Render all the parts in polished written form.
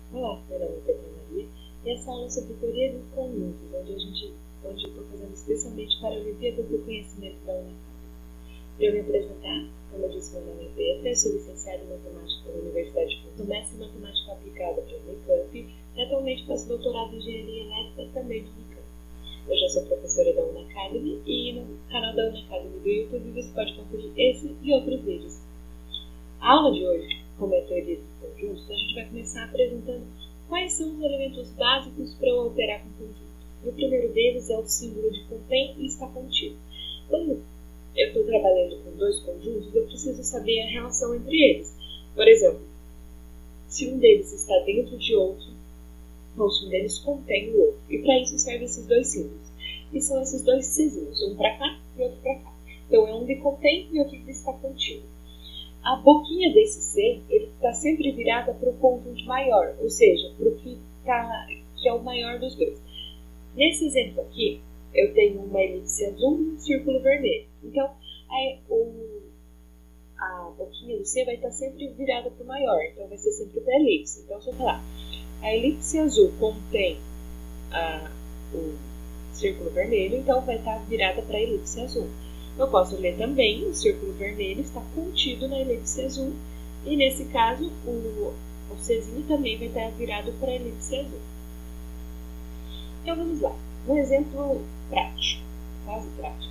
Olá, meu nome é Pedro Maria e essa aula é sobre teoria dos conjuntos, onde eu estou fazendo especialmente para a Olimpíada do Conhecimento da UNACAD. Para eu me apresentar, como eu disse, meu nome é Pedro, sou licenciada em Matemática pela Universidade de Curitiba, mestre em Matemática Aplicada pela Unicamp e atualmente faço doutorado em Engenharia Elétrica também na Unicamp. Eu já sou professora da UNACademy e no canal da UNACademy do YouTube você pode conferir esse e outros vídeos. A aula de hoje, como é a teoria dos conjuntos, a gente vai começar apresentando quais são os elementos básicos para eu operar com conjunto. E o primeiro deles é o símbolo de contém e está contido. Quando eu estou trabalhando com dois conjuntos, eu preciso saber a relação entre eles. Por exemplo, se um deles está dentro de outro, ou se um deles contém o outro. E para isso servem esses dois símbolos. E são esses dois Czinhos, um para cá e outro para cá. Então é um que contém e outro que está contido. A boquinha desse C está sempre virada para o conjunto maior, ou seja, para o que é o maior dos dois. Nesse exemplo aqui, eu tenho uma elipse azul e um círculo vermelho. Então, a boquinha do C vai estar sempre virada para o maior, então vai ser sempre para a elipse. Então, se eu falar, a elipse azul contém o círculo vermelho, então vai estar virada para a elipse azul. Eu posso ler também, o círculo vermelho está contido na elipse azul, e nesse caso o Czinho também vai estar virado para a elipse azul. Então vamos lá, um exemplo prático, quase prático.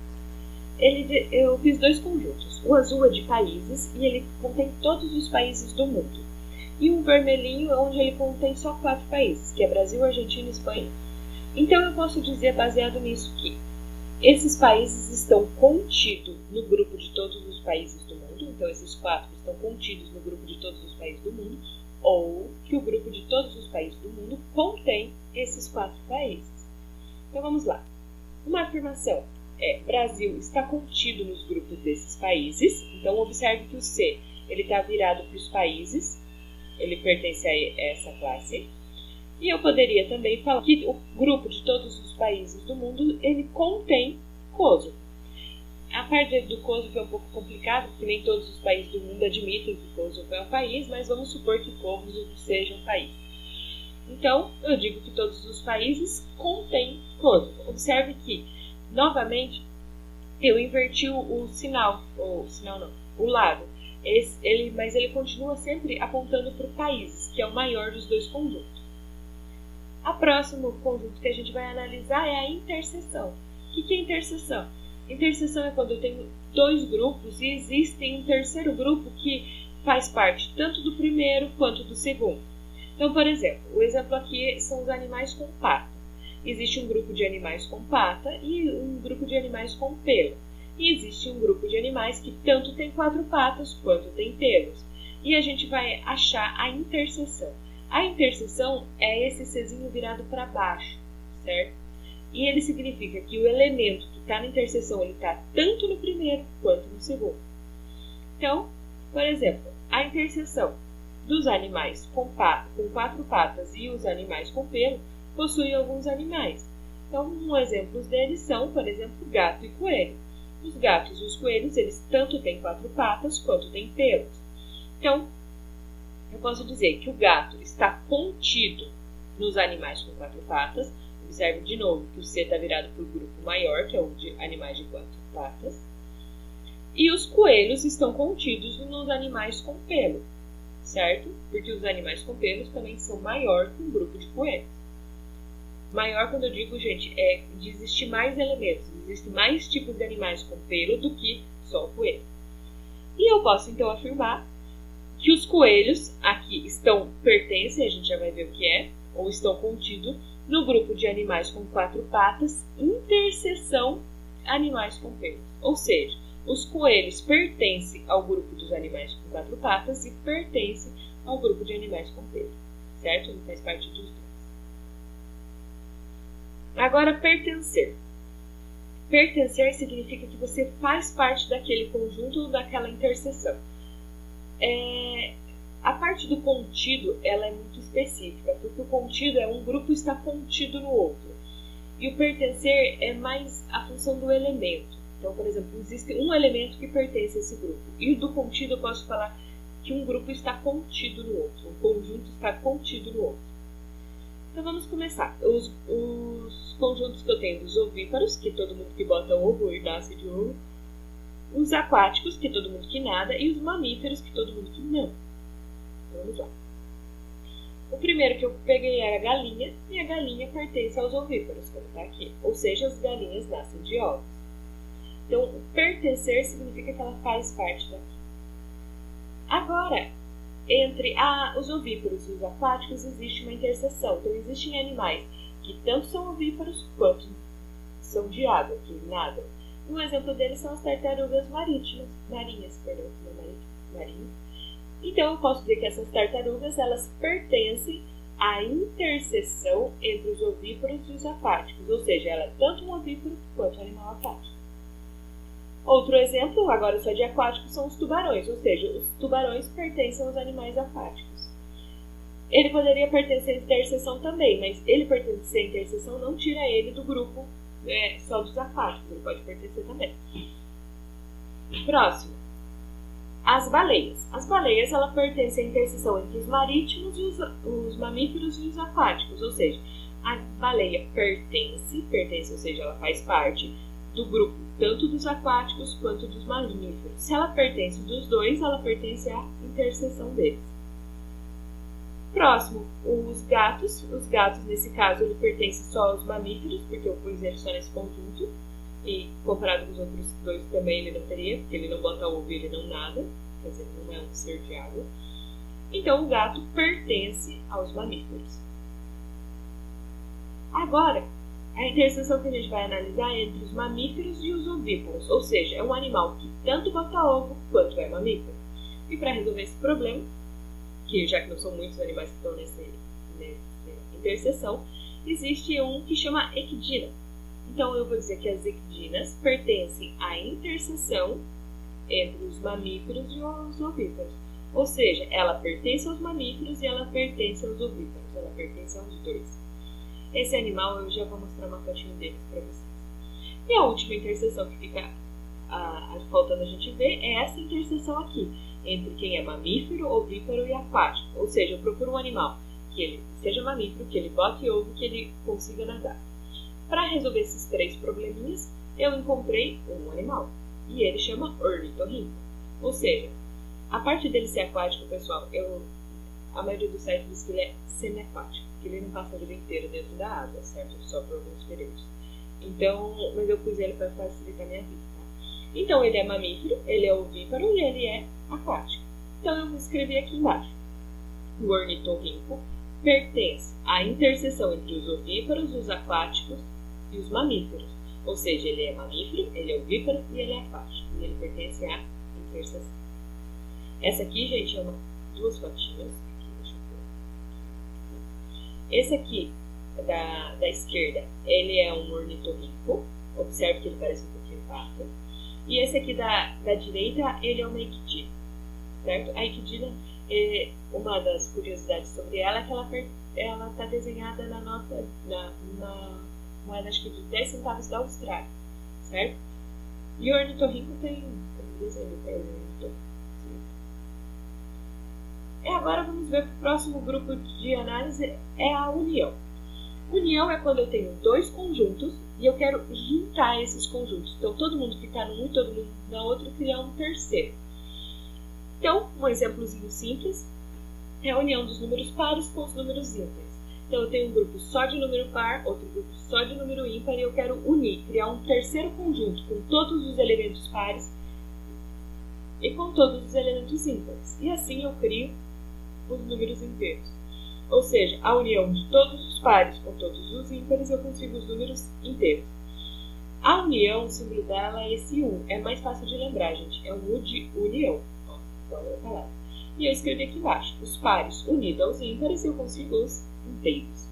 Eu fiz dois conjuntos, o azul é de países e ele contém todos os países do mundo, e um vermelhinho onde ele contém só 4 países, que é Brasil, Argentina e Espanha. Então eu posso dizer, baseado nisso, que esses países estão contidos no grupo de todos os países do mundo, então esses 4 estão contidos no grupo de todos os países do mundo, ou que o grupo de todos os países do mundo contém esses 4 países. Então vamos lá. Uma afirmação é: Brasil está contido nos grupos desses países, então observe que o C está virado para os países, ele pertence a essa classe. E eu poderia também falar que o grupo de todos os países do mundo, ele contém Kosovo. A parte do Kosovo é um pouco complicado, porque nem todos os países do mundo admitem que Kosovo é um país, mas vamos supor que Kosovo seja um país. Então, eu digo que todos os países contêm Kosovo. Observe que, novamente, eu inverti o sinal, o lado. Mas ele continua sempre apontando para o países, que é o maior dos dois conjuntos. O próximo conjunto que a gente vai analisar é a interseção. O que é interseção? Interseção é quando eu tenho dois grupos e existe um terceiro grupo que faz parte tanto do primeiro quanto do segundo. Então, por exemplo, o exemplo aqui são os animais com pata. Existe um grupo de animais com pata e um grupo de animais com pelo. E existe um grupo de animais que tanto tem 4 patas quanto tem pelos. E a gente vai achar a interseção. A interseção é esse Czinho virado para baixo, certo? E ele significa que o elemento que está na interseção está tanto no primeiro quanto no segundo. Então, por exemplo, a interseção dos animais com 4 patas e os animais com pelo possui alguns animais. Então, um exemplo deles são, por exemplo, gato e coelho. Os gatos e os coelhos, eles tanto têm 4 patas quanto têm pelos. Então, eu posso dizer que o gato está contido nos animais com 4 patas. Observe de novo que o C está virado para o grupo maior, que é o de animais de 4 patas. E os coelhos estão contidos nos animais com pelo, certo? Porque os animais com pelos também são maior que um grupo de coelhos. Maior, quando eu digo, gente, é de existir mais elementos. Existem mais tipos de animais com pelo do que só o coelho. E eu posso, então, afirmar que os coelhos aqui pertencem, a gente já vai ver o que é, ou estão contidos no grupo de animais com 4 patas, interseção animais com pelos. Ou seja, os coelhos pertencem ao grupo dos animais com 4 patas e pertencem ao grupo de animais com pelos, certo? Ele faz parte dos dois. Agora, pertencer. Pertencer significa que você faz parte daquele conjunto ou daquela interseção. A parte do contido ela é muito específica, porque o contido é um grupo está contido no outro. E o pertencer é mais a função do elemento. Então, por exemplo, existe um elemento que pertence a esse grupo. E do contido eu posso falar que um grupo está contido no outro, um conjunto está contido no outro. Então vamos começar. Os conjuntos que eu tenho dos ovíparos, que todo mundo que bota ovo e nasce de ovo, os aquáticos, que todo mundo que nada, e os mamíferos, que todo mundo que não. Então, vamos lá. O primeiro que eu peguei era a galinha, e a galinha pertence aos ovíparos, como está aqui. Ou seja, as galinhas nascem de ovos. Então, pertencer significa que ela faz parte daqui. Agora, entre os ovíparos e os aquáticos existe uma interseção. Então, existem animais que tanto são ovíparos quanto são de água, que nadam. Um exemplo deles são as tartarugas marinhas. Então, eu posso dizer que essas tartarugas elas pertencem à interseção entre os ovíparos e os aquáticos. Ou seja, ela é tanto um ovíparo quanto um animal aquático. Outro exemplo, agora só de aquáticos, são os tubarões, ou seja, os tubarões pertencem aos animais aquáticos. Ele poderia pertencer à interseção também, mas ele pertencer à interseção não tira ele do grupo só dos aquáticos, ele pode pertencer também. Próximo, as baleias. As baleias ela pertencem à interseção entre os marítimos e os mamíferos e os aquáticos, ou seja, a baleia pertence, ou seja, ela faz parte do grupo tanto dos aquáticos quanto dos mamíferos. Se ela pertence dos dois, ela pertence à interseção deles. Próximo, os gatos. Os gatos, nesse caso, ele pertence só aos mamíferos, porque eu pus ele só nesse conjunto. E comparado com os outros dois também ele não teria, porque ele não bota ovo e ele não nada. Quer dizer, não é um ser de água. Então, o gato pertence aos mamíferos. Agora, a interseção que a gente vai analisar é entre os mamíferos e os ovíparos, ou seja, é um animal que tanto bota ovo quanto é mamífero. E para resolver esse problema, que já que não são muitos animais que estão nessa interseção, existe um que chama equidna. Então eu vou dizer que as equidinas pertencem à interseção entre os mamíferos e os ovíparos. Ou seja, ela pertence aos mamíferos e ela pertence aos ovíparos, ela pertence aos dois. Esse animal eu já vou mostrar uma fotinho deles para vocês. E a última interseção que fica faltando a gente ver é essa interseção aqui, entre quem é mamífero, ovíparo e aquático. Ou seja, eu procuro um animal que ele seja mamífero, que ele bote ovo, que ele consiga nadar. Para resolver esses três probleminhas, eu encontrei um animal. E ele chama ornitorrinco. Ou seja, a parte dele ser aquático, pessoal, a maioria dos sites diz que ele é semi-aquático, que ele não passa o dia inteiro dentro da água, certo? Só por alguns períodos. Então, mas eu pus ele para facilitar a minha vida, tá? Então, ele é mamífero, ele é ovíparo e ele é aquático. Então, eu vou escrever aqui embaixo. O ornitorrinco pertence à interseção entre os ovíparos, os aquáticos e os mamíferos. Ou seja, ele é mamífero, ele é ovíparo e ele é aquático. E ele pertence à interseção. Essa aqui, gente, é duas fotinhas. Esse aqui, da esquerda, ele é um ornitorrinco. Observe que ele parece um pouquinho pato. E esse aqui da direita, ele é uma equidna. Certo? A equidna, uma das curiosidades sobre ela é que ela está desenhada na moeda, acho que de 10 centavos da Austrália. Certo? E o ornitorrinco tem desenho do ornitorrinco. Agora vamos ver que o próximo grupo de análise é a união. União é quando eu tenho dois conjuntos e eu quero juntar esses conjuntos. Então, todo mundo que está num e todo mundo na outra criar um terceiro. Então, um exemplozinho simples é a união dos números pares com os números ímpares. Então, eu tenho um grupo só de número par, outro grupo só de número ímpar e eu quero unir, criar um terceiro conjunto com todos os elementos pares e com todos os elementos ímpares. E assim eu crio os números inteiros. Ou seja, a união de todos os pares com todos os ímpares, eu consigo os números inteiros. A união, o símbolo dela é esse U. É mais fácil de lembrar, gente. É um U de união. Ó, igual a palavra. E eu escrevi aqui embaixo. Os pares unidos aos ímpares, eu consigo os inteiros.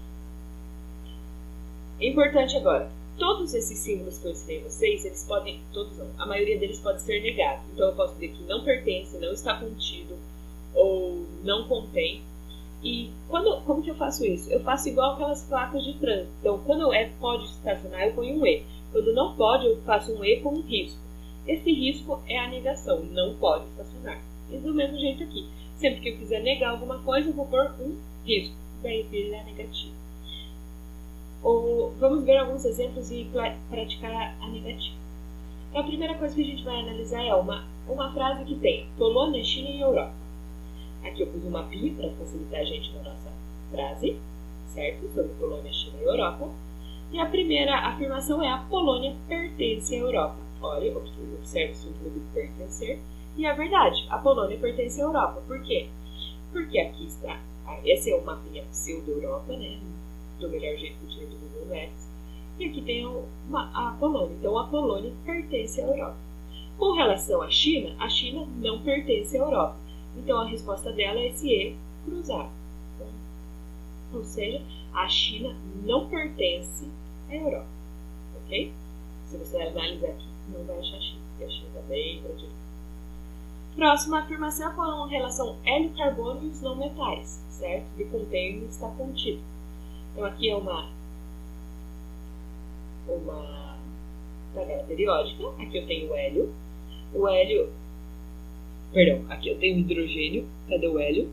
Importante agora. Todos esses símbolos que eu ensinei a vocês, eles podem... Todos não. A maioria deles pode ser negado. Então, eu posso dizer que não pertence, não está contido, ou não contém. E como que eu faço isso? Eu faço igual aquelas placas de trânsito. Então, quando pode estacionar, eu ponho um E. Quando não pode, eu faço um E com um risco. Esse risco é a negação, não pode estacionar. E do mesmo jeito aqui. Sempre que eu quiser negar alguma coisa, eu vou pôr um risco. Daí ele é negativo. Vamos ver alguns exemplos e praticar a negativa. Então, a primeira coisa que a gente vai analisar é uma frase que tem Polônia, China e Europa. Aqui eu pus um mapinha para facilitar a gente na nossa frase, certo? Sobre Polônia, China e Europa. E a primeira afirmação é a Polônia pertence à Europa. Olha, observe o símbolo do pertencer. E é verdade, a Polônia pertence à Europa. Por quê? Porque aqui está, esse é o mapinha pseudo-Europa, né? Do melhor jeito que tinha do Google Maps. E aqui tem a Polônia. Então, a Polônia pertence à Europa. Com relação à China não pertence à Europa. Então, a resposta dela é esse E cruzado. Ou seja, a China não pertence à Europa. Ok? Se você analisar aqui, não vai achar China, porque a China está bem para a direita. Próxima afirmação é com relação ao hélio, carbono e os não metais, certo? Que contém e está contido. Então, aqui é uma tabela periódica. Aqui eu tenho o hélio. Aqui eu tenho o hidrogênio. Cadê o hélio?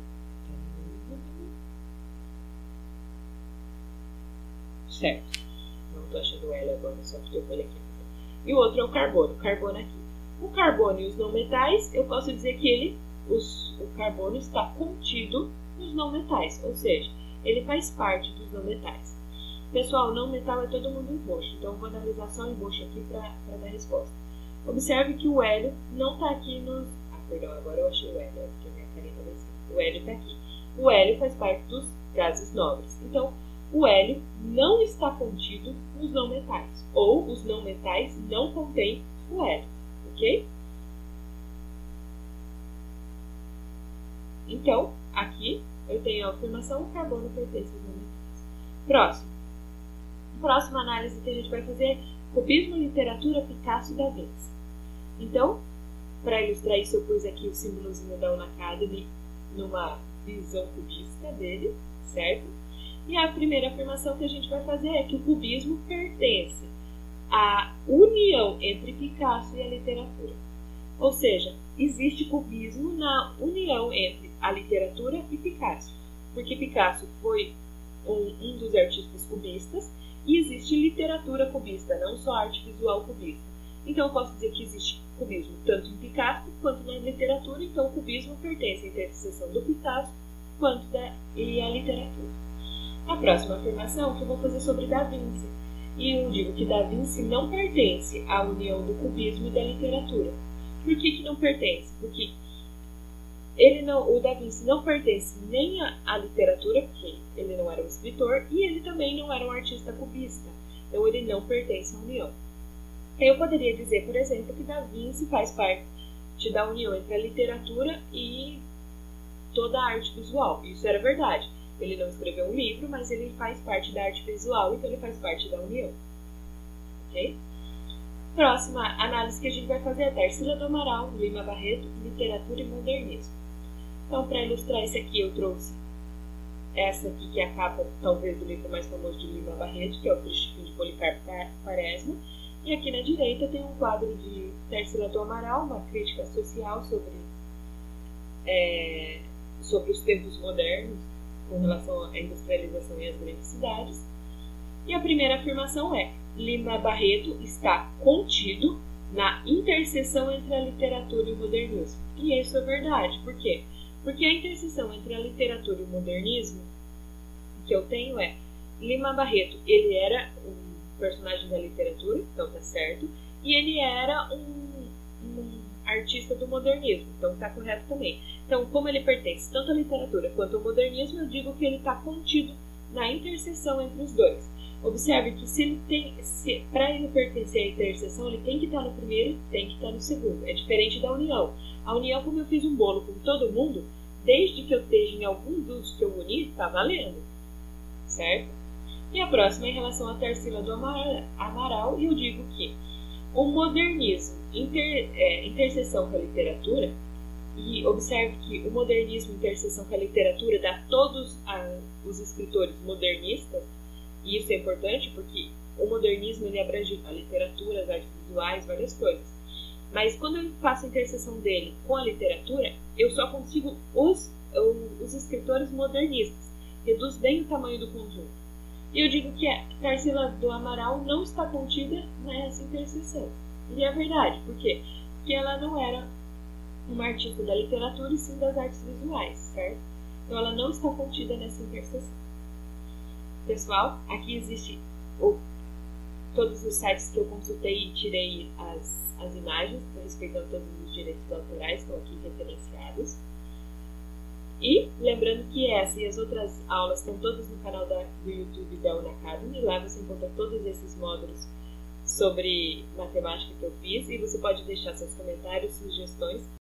Certo. Não estou achando o hélio agora, só porque eu falei aqui. E o outro é o carbono. Carbono aqui. O carbono e os não metais, eu posso dizer que o carbono está contido nos não metais. Ou seja, ele faz parte dos não metais. Pessoal, não metal é todo mundo em roxo. Então, eu vou analisar só em roxo aqui para dar a resposta. Observe que o hélio não está aqui nos... perdão, agora eu achei o hélio, porque minha caneta vai ser. O hélio está aqui. O hélio faz parte dos gases nobres. Então, o hélio não está contido nos não metais. Ou os não metais não contêm o hélio. Ok? Então, aqui eu tenho a afirmação: o carbono pertence aos não metais. Próxima análise que a gente vai fazer é cubismo, literatura, Picasso e Da Vinci. Então, para ilustrar isso, eu pus aqui o símbolozinho da Unacademy numa visão cubista dele, certo? E a primeira afirmação que a gente vai fazer é que o cubismo pertence à união entre Picasso e a literatura. Ou seja, existe cubismo na união entre a literatura e Picasso. Porque Picasso foi um dos artistas cubistas e existe literatura cubista, não só arte visual cubista. Então eu posso dizer que existe cubismo tanto em Picasso quanto na literatura. Então o cubismo pertence à interseção do Picasso quanto e à literatura. A próxima afirmação que eu vou fazer sobre Da Vinci. E eu digo que Da Vinci não pertence à união do cubismo e da literatura. Por que não pertence? Porque o Da Vinci não pertence nem à literatura, porque ele não era um escritor, e ele também não era um artista cubista. Então ele não pertence à união. Eu poderia dizer, por exemplo, que Da Vinci faz parte da união entre a literatura e toda a arte visual. Isso era verdade. Ele não escreveu um livro, mas ele faz parte da arte visual, então ele faz parte da união. Ok? Próxima análise que a gente vai fazer é Tarsila do Amaral, Lima Barreto, Literatura e Modernismo. Então, para ilustrar esse aqui, eu trouxe essa aqui, que é a capa, talvez, do livro mais famoso de Lima Barreto, que é o Tristículo de Policarpo Quaresma. E aqui na direita tem um quadro de Tarsila do Amaral, uma crítica social sobre os tempos modernos, com relação à industrialização e às grandes cidades. E a primeira afirmação é: Lima Barreto está contido na interseção entre a literatura e o modernismo. E isso é verdade. Por quê? Porque a interseção entre a literatura e o modernismo que eu tenho é Lima Barreto, ele era um personagem da literatura, então tá certo, e ele era um artista do modernismo, então tá correto também. Então, como ele pertence tanto à literatura quanto ao modernismo, eu digo que ele está contido na interseção entre os dois. Observe que para ele pertencer à interseção, ele tem que estar no primeiro e tem que estar no segundo. É diferente da união. A união, como eu fiz um bolo com todo mundo, desde que eu esteja em algum dos que eu uni, está valendo. Certo? E a próxima é em relação à Tarsila do Amaral, e eu digo que o modernismo, interseção com a literatura, e observe que o modernismo, interseção com a literatura, dá todos os escritores modernistas, e isso é importante porque o modernismo ele abrange a literatura, as artes visuais, várias coisas. Mas quando eu faço a interseção dele com a literatura, eu só consigo os escritores modernistas. Reduz bem o tamanho do conjunto. E eu digo que a Tarsila do Amaral não está contida nessa interseção. E é verdade, por quê? Porque ela não era uma artista da literatura e sim das artes visuais, certo? Então ela não está contida nessa interseção. Pessoal, aqui existe todos os sites que eu consultei e tirei as imagens, respeitando todos os direitos autorais, estão aqui referenciados. E lembrando que essa e as outras aulas estão todas no canal do YouTube da Unacademy. Lá você encontra todos esses módulos sobre matemática que eu fiz e você pode deixar seus comentários, sugestões